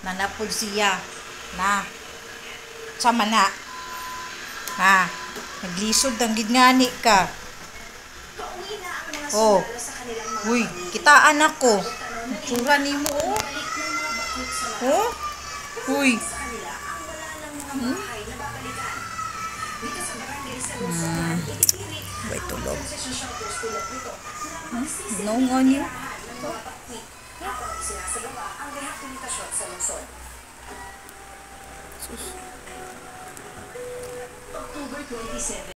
Nanapod siya. Na. Sama na. Ha. Naglisod ang gidngani ka. Oh. Uy, kitaan ako. Tsura ni mo, oh. Oh? Uy. Wait, tulog. No nga niyo. Sus.